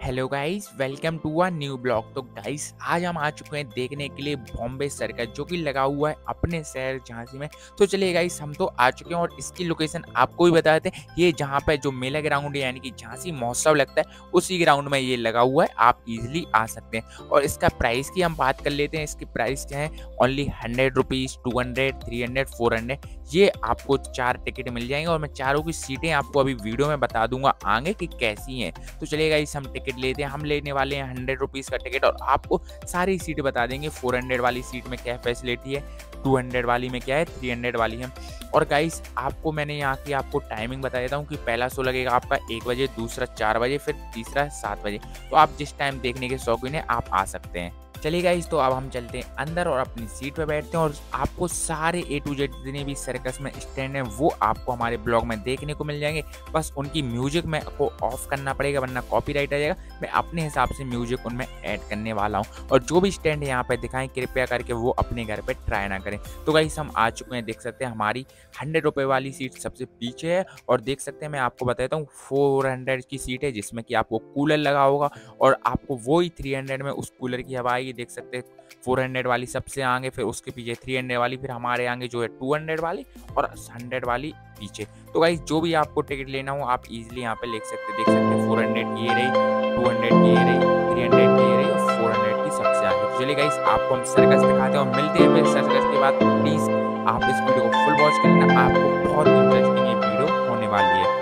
Hello guys, welcome to a new vlog. तो guys आज हम आ चुके हैं देखने के लिए बॉम्बे सर्कस जो कि लगा हुआ है अपने शहर झांसी में। तो चलिए गाइस हम तो आ चुके हैं और इसकी लोकेशन आपको भी बता देते हैं। ये जहाँ पे जो मेला ग्राउंड है यानी कि झांसी महोत्सव लगता है उसी ग्राउंड में ये लगा हुआ है, आप इजिली आ सकते हैं। और इसका प्राइस की हम बात कर लेते हैं। इसकी प्राइस क्या है, ओनली 100 रुपीज़, 200, 300, 400 ये आपको 4 टिकट मिल जाएंगे। और मैं चारों की सीटें आपको अभी वीडियो में बता दूंगा आगे कि कैसी हैं। तो चलिए गाइस हम टिकट लेते हैं। हम लेने वाले हैं 100 रुपीज़ का टिकट और आपको सारी सीट बता देंगे। 400 वाली सीट में क्या फैसिलिटी है, 200 वाली में क्या है, 300 वाली है। और गाइस आपको मैंने यहाँ की आपको टाइमिंग बता देता हूँ कि पहला शो लगेगा आपका 1 बजे, दूसरा 4 बजे, फिर तीसरा 7 बजे। तो आप जिस टाइम देखने के शौकीन हैं आप आ सकते हैं। चलिए गाइस तो अब हम चलते हैं अंदर और अपनी सीट पे बैठते हैं और आपको सारे A to Z जितने भी सर्कस में स्टैंड हैं वो आपको हमारे ब्लॉग में देखने को मिल जाएंगे। बस उनकी म्यूजिक में को ऑफ करना पड़ेगा वरना कॉपीराइट आ जाएगा। मैं अपने हिसाब से म्यूजिक उनमें ऐड करने वाला हूँ और जो भी स्टैंड यहाँ पे दिखाएं कृपया करके वो अपने घर पे ट्राई ना करें। तो गाइस हम आ चुके हैं, देख सकते हैं हमारी 100 रुपये वाली सीट सबसे पीछे है और देख सकते हैं मैं आपको बताता हूँ 400 की सीट है जिसमें कि आपको कूलर लगा होगा और आपको वही 300 में उस कूलर की हवा आएगी। देख सकते हैं 400 वाली सबसे आगे, फिर उसके पीछे 300 वाली, फिर हमारे आगे जो है 200 वाली और 100 वाली पीछे। तो गाइस जो भी आपको टिकट लेना हो आप इजीली यहाँ पे देख सकते हैं 400 की ये रही, 200 की ये रही, 300 की ये रही और 400 की सबसे आगे। तो चलिए गाइस आपको हम सर्कस दिखाते हैं और मिलते हैं फिर सर्कस के बाद। प्लीज आप इस वीडियो को फुल वॉच कर लेना, आपको बहुत इंटरेस्टिंग ये वीडियो होने वाली है।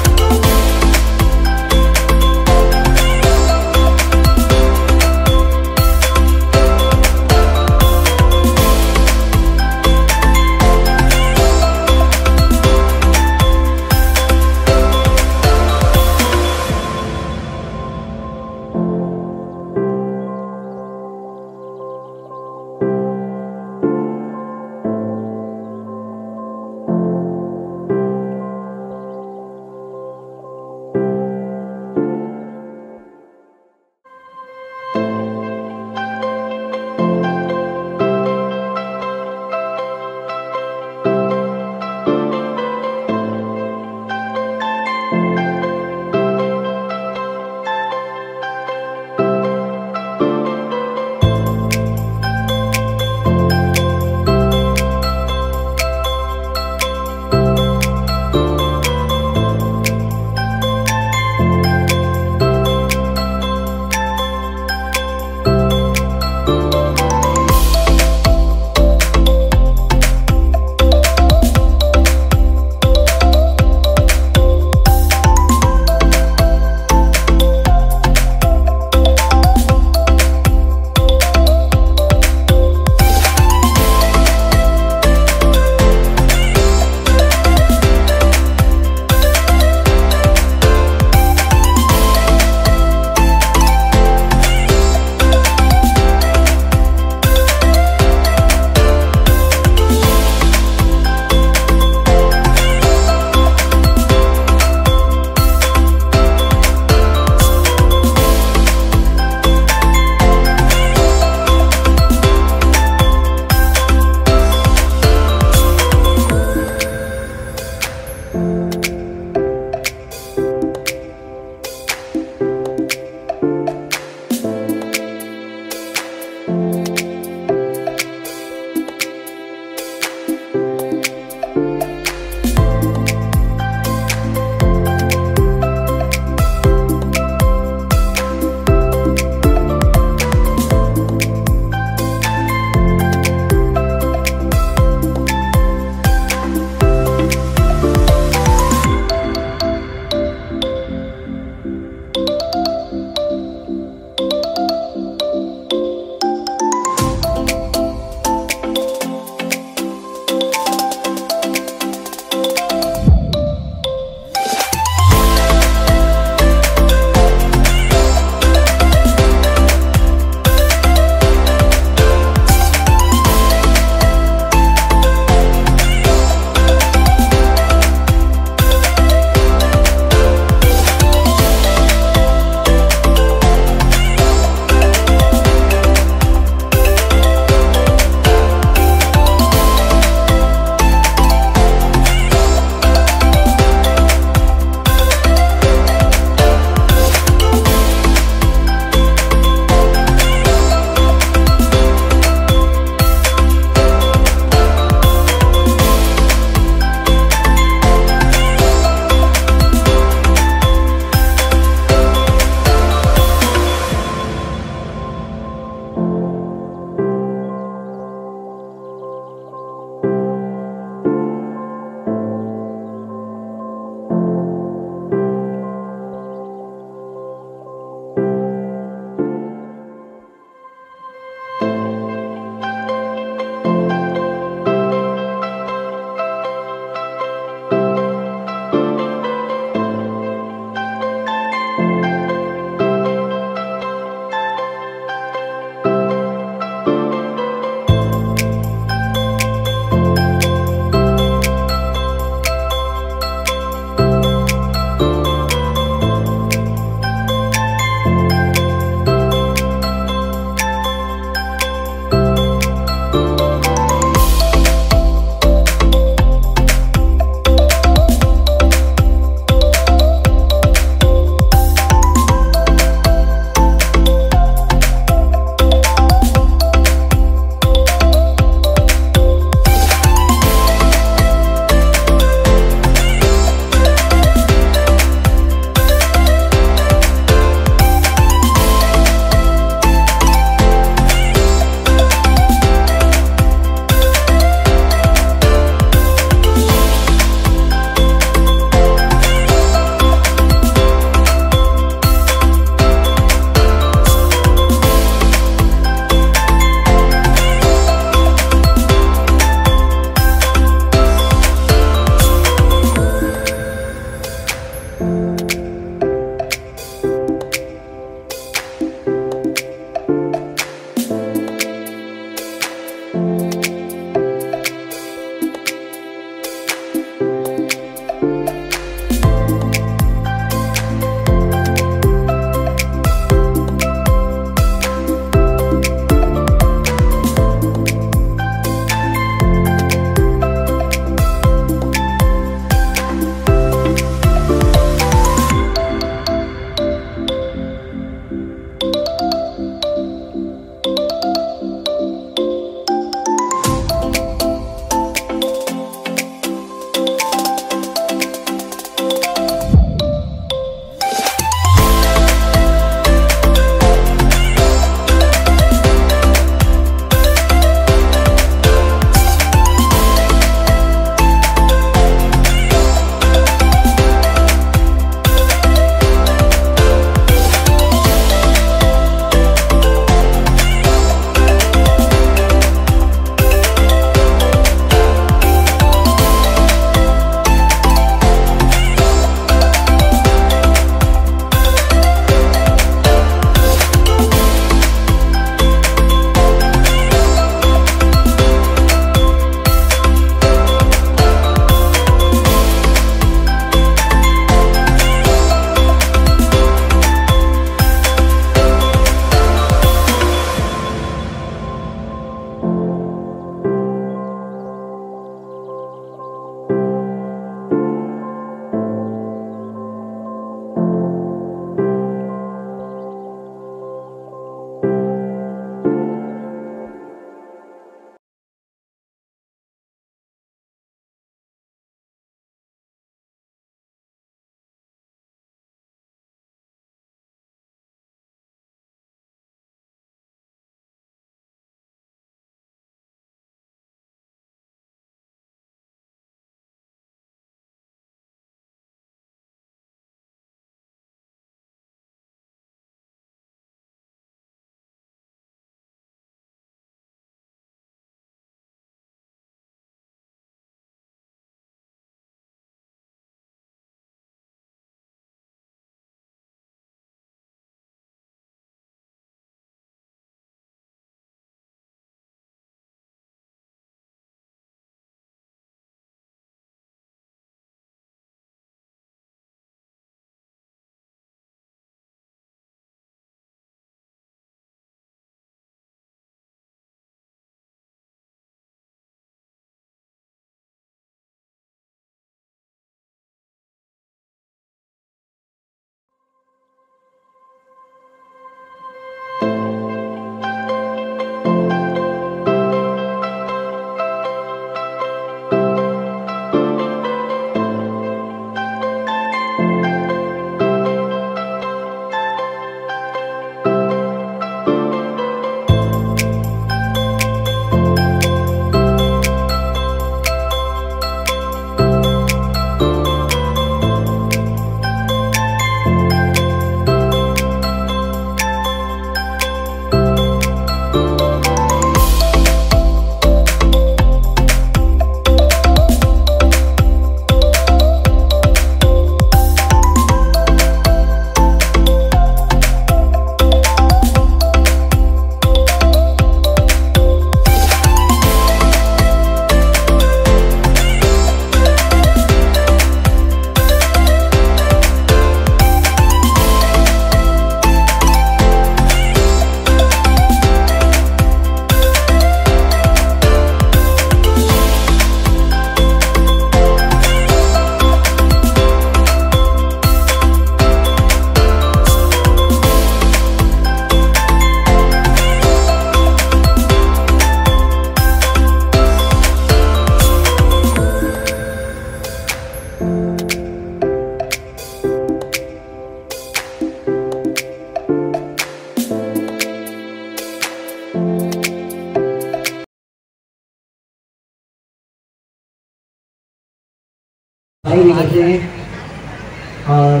सफाई भी करते हैं और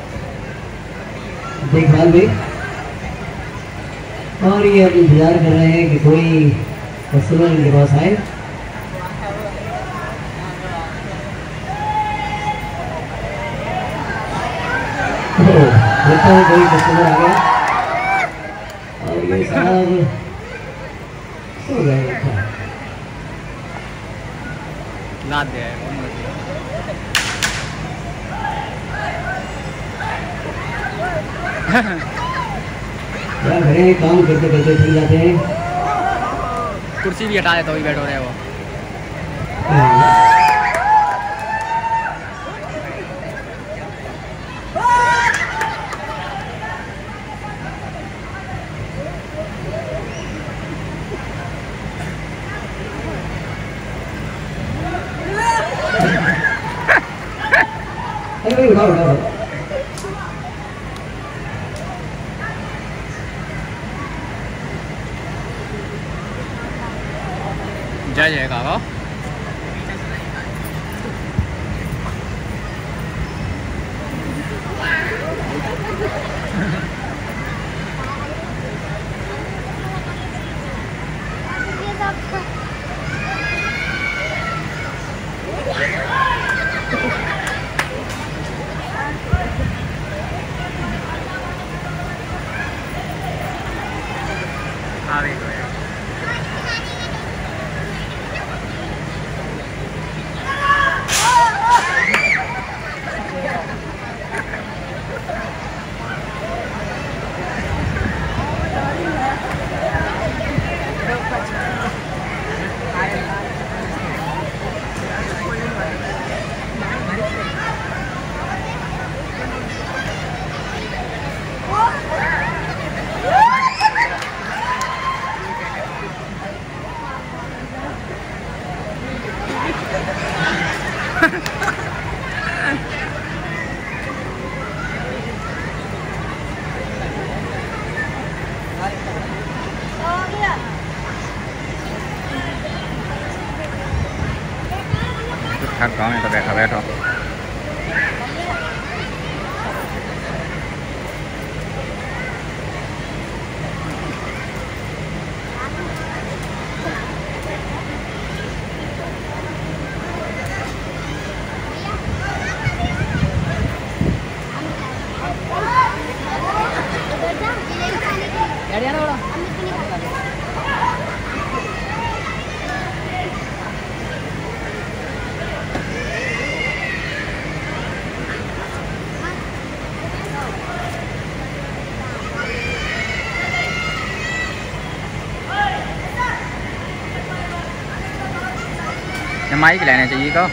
देखभाल भी, और ये अब इंतजार कर रहे हैं कि कोई कस्टमर इनके पास आए। लगता है कोई कस्टमर आ गया और ये साहब सो गए। लाद दे क्या करें, काम करते करते थक जाते हैं। कुर्सी भी हटा देता, वही बैठ हो रहे हैं वो। अरे भाई उठाओ उठाओ। जय जय काका। थक गाँव में तो बैठा बैठो। माइक लेना चाहिए को।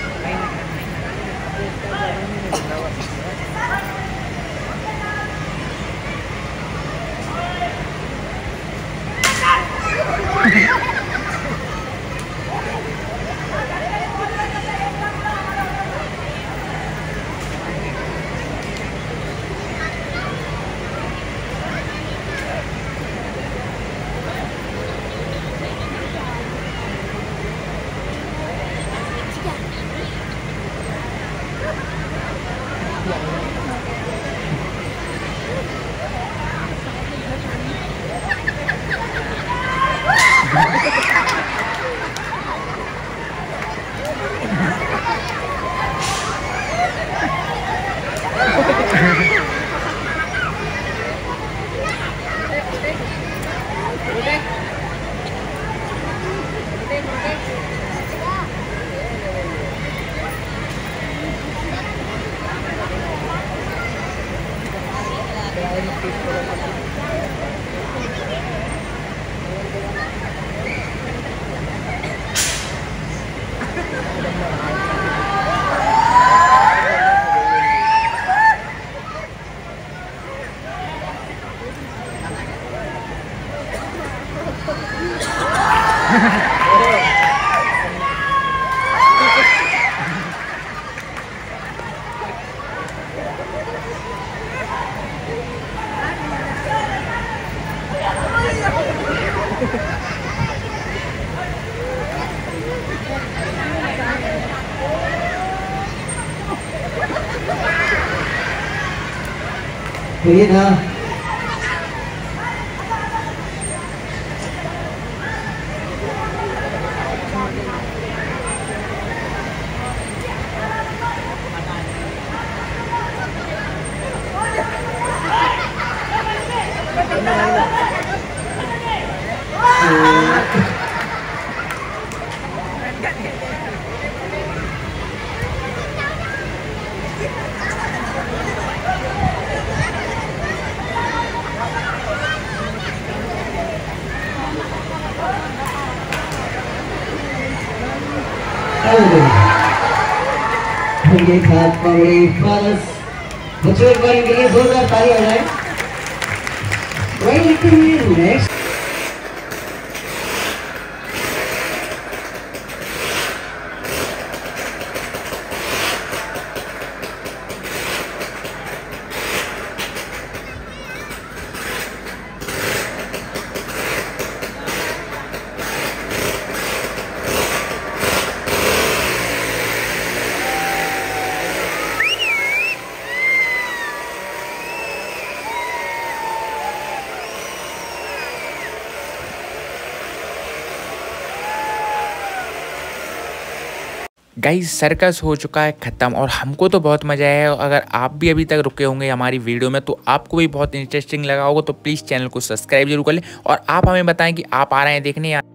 तो ये था ये था कॉमेडी फॉल्स। बच्चों एक बार इनके लिए जोरदार ताली हो जाए। नेक्स्ट गाइस सर्कस हो चुका है ख़त्म और हमको तो बहुत मज़ा आया है। अगर आप भी अभी तक रुके होंगे हमारी वीडियो में तो आपको भी बहुत इंटरेस्टिंग लगा होगा, तो प्लीज़ चैनल को सब्सक्राइब जरूर कर लें और आप हमें बताएं कि आप आ रहे हैं देखने या